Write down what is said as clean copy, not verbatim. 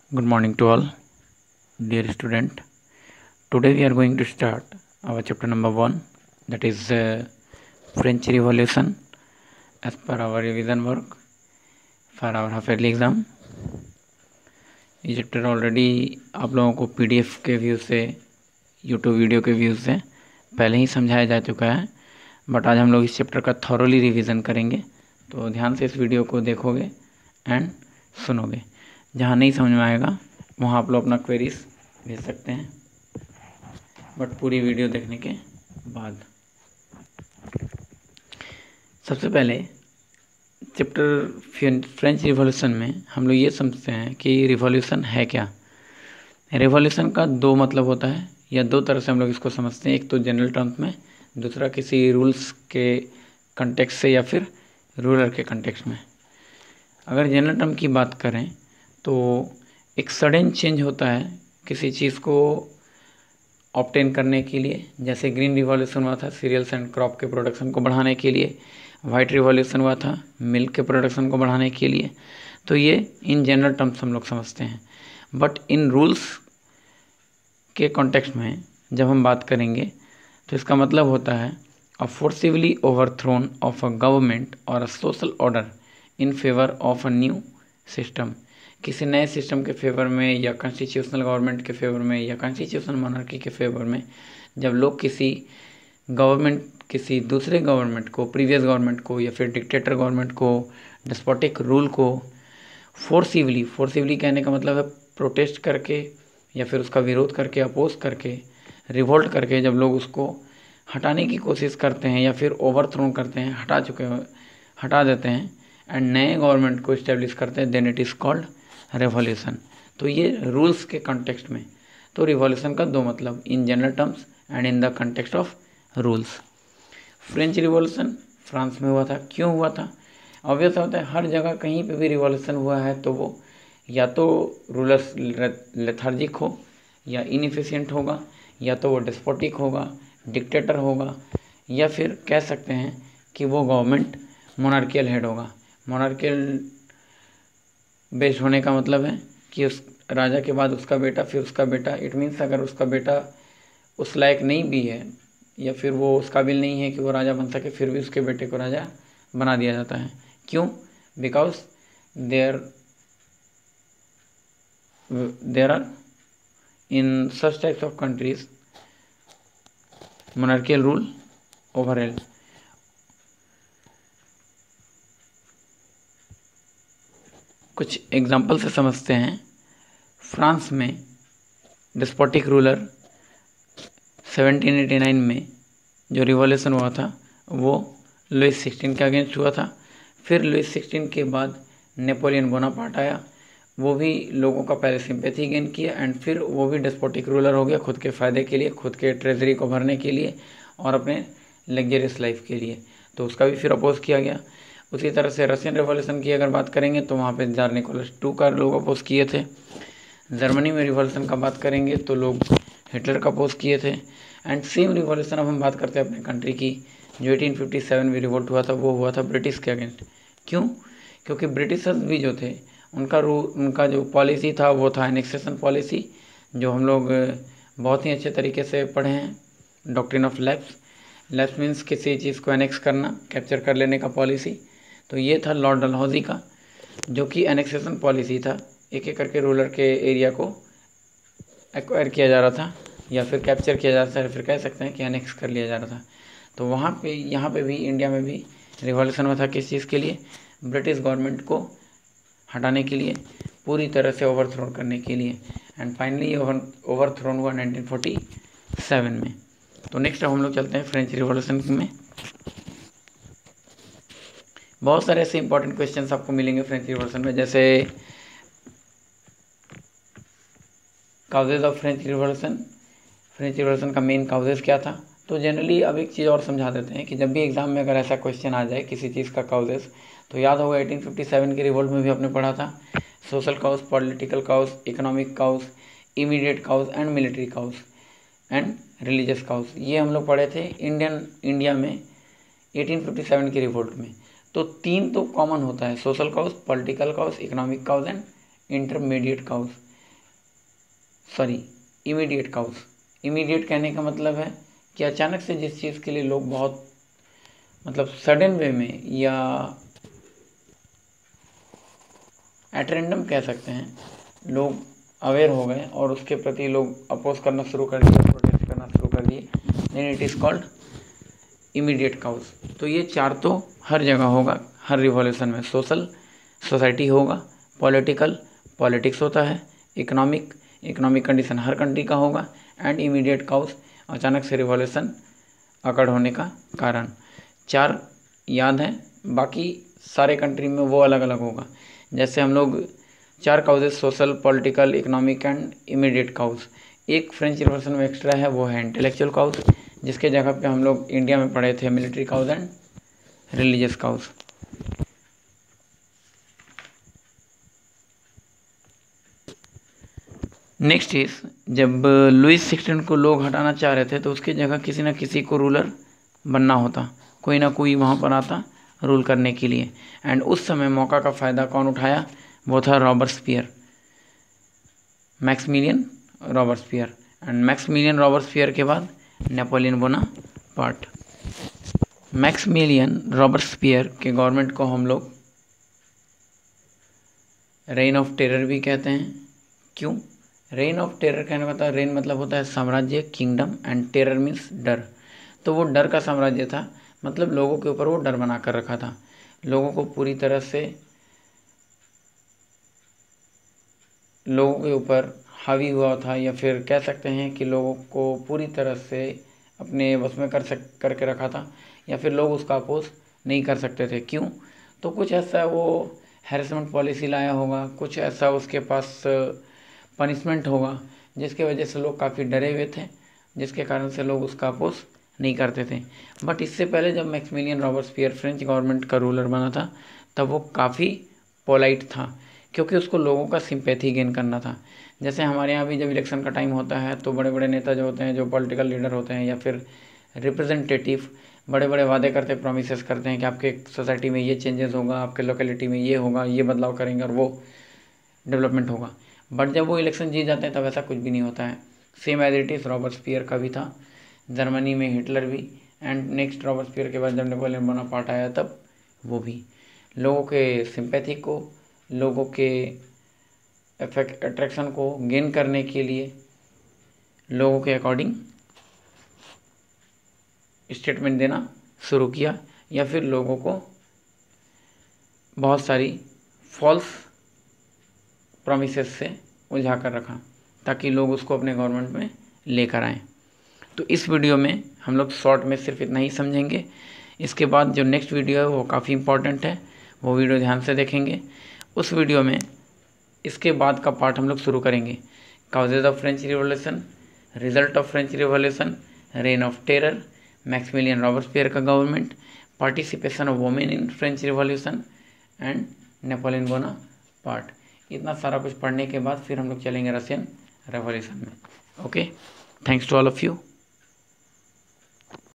Good morning to all, dear student. Today we are going to start our chapter number 1, that is French Revolution, as per our revision work for our half yearly exam. ये chapter already आप लोगों को PDF के view से, YouTube video के view से पहले ही समझाया जा चुका है, बट आज हम लोग इस चैप्टर का थॉरोली रिवीजन करेंगे। तो ध्यान से इस वीडियो को देखोगे एंड सुनोगे। जहाँ नहीं समझ में आएगा वहाँ आप लोग अपना क्वेरीज भेज सकते हैं, बट पूरी वीडियो देखने के बाद। सबसे पहले चैप्टर फ्रेंच रिवॉल्यूशन में हम लोग ये समझते हैं कि रिवॉल्यूशन है क्या। रिवॉल्यूशन का दो मतलब होता है, या दो तरह से हम लोग इसको समझते हैं। एक तो जनरल टर्म्स में, दूसरा किसी रूल्स के कंटेक्स्ट से या फिर रूलर के कंटेक्स्ट में। अगर जनरल टर्म की बात करें तो एक सडन चेंज होता है किसी चीज़ को ऑब्टेन करने के लिए। जैसे ग्रीन रिवॉल्यूशन हुआ था सीरियल्स एंड क्रॉप के प्रोडक्शन को बढ़ाने के लिए, वाइट रिवॉल्यूशन हुआ था मिल्क के प्रोडक्शन को बढ़ाने के लिए। तो ये इन जनरल टर्म्स हम लोग समझते हैं, बट इन रूल्स के कॉन्टेक्स्ट में जब हम बात करेंगे तो इसका मतलब होता है a forcibly overthrown of a government और a social order in favour of a new system. किसी नए सिस्टम के फेवर में, या कॉन्स्टिट्यूशनल गवर्नमेंट के फेवर में, या कॉन्स्टिट्यूशनल मोनार्की के फेवर में जब लोग किसी दूसरे गवर्नमेंट को, प्रीवियस गवर्नमेंट को, या फिर डिक्टेटर गवर्नमेंट को, डेस्पोटिक रूल को फोर्सिवली कहने का मतलब है प्रोटेस्ट करके या फिर उसका विरोध करके, अपोज करके, रिवोल्ट करके जब लोग उसको हटाने की कोशिश करते हैं या फिर ओवरथ्रो करते हैं, हटा देते हैं एंड नए गवर्नमेंट को इस्टेब्लिश करते हैं, then it is called revolution. तो ये रूल्स के कॉन्टेक्स्ट में। तो रिवॉल्यूशन का दो मतलब, in general terms and in the context of rules. French revolution France में हुआ था। क्यों हुआ था? ऑब्वियस होता है, हर जगह कहीं पे भी रिवॉल्यूशन हुआ है तो वो या तो रूलर्स लेथार्जिक हो या इनएफिशिएंट होगा, या तो वो डेस्पोटिक होगा, डिक्टेटर होगा, या फिर कह सकते हैं कि वो गवर्नमेंट मोनार्कियल हेड होगा। मोनार्कियल बेस्ड होने का मतलब है कि उस राजा के बाद उसका बेटा, फिर उसका बेटा। इट मीन्स अगर उसका बेटा उस लायक नहीं भी है या फिर वो उस काबिल नहीं है कि वो राजा बन सके, फिर भी उसके बेटे को राजा बना दिया जाता है। क्यों? Because there are in such types of countries monarchial rule overall. कुछ एग्जाम्पल से समझते हैं। फ्रांस में डेस्पोटिक रूलर 1789 में जो रिवॉल्यूशन हुआ था वो लुइस 16 के अगेंस्ट हुआ था। फिर लुइस 16 के बाद नेपोलियन बोनापार्ट आया, वो भी लोगों का पहले सिंपैथी गेन किया एंड फिर वो भी डेस्पोटिक रूलर हो गया, खुद के फ़ायदे के लिए, खुद के ट्रेजरी को भरने के लिए और अपने लग्जरियस लाइफ के लिए। तो उसका भी फिर अपोज किया गया। उसी तरह से रशियन रेवोल्यूशन की अगर बात करेंगे तो वहाँ पे जार निकोलस II का लोग अपोज किए थे। जर्मनी में रिवॉल्यूशन का बात करेंगे तो लोग हिटलर का अपोज किए थे। एंड सेम रिवॉल्यूशन अब हम बात करते हैं अपने कंट्री की, जो 1857 में रिवोल्ट हुआ था, वो हुआ था ब्रिटिश के अगेंस्ट। क्यों? क्योंकि ब्रिटिशर्स भी जो थे उनका जो पॉलिसी था वो था एनेक्सेशन पॉलिसी, जो हम लोग बहुत ही अच्छे तरीके से पढ़े हैं, doctrine of lapse. Lapse means किसी चीज़ को एनेक्स करना, कैप्चर कर लेने का पॉलिसी। तो ये था लॉर्ड डलहौजी का, जो कि एनेक्सेशन पॉलिसी था। एक एक करके रूलर के एरिया को एक्वायर किया जा रहा था या फिर कैप्चर किया जा रहा था, फिर कह सकते हैं कि एनेक्स कर लिया जा रहा था। तो वहाँ पे, यहाँ पे भी, इंडिया में भी रिवॉल्यूशन हुआ था। किस चीज़ के लिए? ब्रिटिश गवर्नमेंट को हटाने के लिए, पूरी तरह से ओवरथ्रोन करने के लिए। एंड फाइनली ओवरथ्रोन हुआ 1947 में। तो नेक्स्ट अब हम लोग चलते हैं फ्रेंच रिवॉल्यूशन में। बहुत सारे ऐसे इंपॉर्टेंट क्वेश्चंस आपको मिलेंगे फ्रेंच रिवॉल्यूशन में, जैसे causes of French revolution, French revolution का मेन काउजेज क्या था। तो जनरली अब एक चीज़ और समझा देते हैं कि जब भी एग्जाम में अगर ऐसा क्वेश्चन आ जाए किसी चीज़ का काउजेज, तो याद होगा 1857 के रिवोल्ट में भी आपने पढ़ा था, social cause, political cause, economic cause, immediate cause and military cause and religious cause. ये हम लोग पढ़े थे इंडिया में 1857 के रिवोल्ट में। तो तीन तो कॉमन होता है, social cause, political cause, economic cause and intermediate cause. Sorry immediate cause. Immediate कहने का मतलब है कि अचानक से जिस चीज़ के लिए लोग बहुत मतलब सडन वे में या एट रैंडम कह सकते हैं, लोग अवेयर हो गए और उसके प्रति लोग अपोज करना शुरू कर दिए, प्रोटेस्ट करना शुरू कर दिए, then it is called immediate cause. तो ये चार तो हर जगह होगा, हर रिवॉल्यूशन में। सोशल, सोसाइटी होगा, पॉलिटिकल, पॉलिटिक्स होता है, इकोनॉमिक, इकोनॉमिक कंडीशन हर कंट्री का होगा, एंड इमीडिएट काउज, अचानक से रिवॉल्यूशन अकड़ होने का कारण। चार याद हैं, बाकी सारे कंट्री में वो अलग अलग होगा। जैसे हम लोग चार causes, social, political, economic and immediate cause. एक फ्रेंच रिवॉल्यूशन में एक्स्ट्रा है, वो है इंटेलेक्चुअल काउज, जिसके जगह पे हम लोग इंडिया में पढ़े थे military cause and religious cause. Next is, जब लुईस 16 को लोग हटाना चाह रहे थे तो उसकी जगह किसी न किसी को रूलर बनना होता, कोई ना कोई वहाँ पर आता रूल करने के लिए। एंड उस समय मौका का फ़ायदा कौन उठाया? वो था Robespierre, Maximilien Robespierre. And Maximilien Robespierre के बाद नेपोलियन बोनापार्ट। मैक्समिलियन रॉबर्सपियर के गवर्नमेंट को हम लोग रेन ऑफ टेरर भी कहते हैं। क्यों रेन ऑफ टेरर कहने का था? रेन मतलब होता है साम्राज्य, किंगडम, एंड टेरर मीन्स डर। तो वो डर का साम्राज्य था, मतलब लोगों के ऊपर वो डर बना कर रखा था, लोगों को पूरी तरह से लोगों के ऊपर हावी हुआ था, या फिर कह सकते हैं कि लोगों को पूरी तरह से अपने बस में करके रखा था, या फिर लोग उसका अपोज नहीं कर सकते थे। क्यों? तो कुछ ऐसा वो हैरेसमेंट पॉलिसी लाया होगा, कुछ ऐसा उसके पास पनिशमेंट होगा, जिसके वजह से लोग काफ़ी डरे हुए थे, जिसके कारण से लोग उसका अपोज नहीं करते थे। बट इससे पहले जब मैक्समिलियन रॉबर्सपियर फ्रेंच गवर्नमेंट का रूलर बना था, तब वो काफ़ी पोलाइट था, क्योंकि उसको लोगों का सिंपैथी गेन करना था। जैसे हमारे यहाँ भी जब इलेक्शन का टाइम होता है तो बड़े बड़े नेता जो होते हैं, जो पॉलिटिकल लीडर होते हैं या फिर रिप्रेजेंटेटिव, बड़े बड़े वादे करते, प्रोमिसेस करते हैं कि आपके सोसाइटी में ये चेंजेस होगा, आपके लोकेलिटी में ये होगा, ये बदलाव करेंगे और वो डेवलपमेंट होगा। बट जब वो इलेक्शन जीत जाते हैं तब ऐसा कुछ भी नहीं होता है। Same as it is Robespierre का भी था, जर्मनी में हिटलर भी, एंड नेक्स्ट रॉबर्सपियर के बाद जब नेपोलियन बोनापार्ट आया तब वो भी लोगों के सिंपैथी को, लोगों के अट्रैक्शन को गेन करने के लिए लोगों के अकॉर्डिंग स्टेटमेंट देना शुरू किया, या फिर लोगों को बहुत सारी फॉल्स प्रॉमिसेस से उलझा कर रखा, ताकि लोग उसको अपने गवर्नमेंट में लेकर आएँ। तो इस वीडियो में हम लोग शॉर्ट में सिर्फ इतना ही समझेंगे। इसके बाद जो नेक्स्ट वीडियो है वो काफ़ी इंपॉर्टेंट है, वो वीडियो ध्यान से देखेंगे। उस वीडियो में इसके बाद का पार्ट हम लोग शुरू करेंगे, causes of French revolution, result of French revolution, reign of terror, Maximilien Robespierre का government, participation of women in French revolution, and Napoleon Bonaparte. इतना सारा कुछ पढ़ने के बाद फिर हम लोग चलेंगे रशियन रेवोल्यूशन में। Okay, thanks to all of you.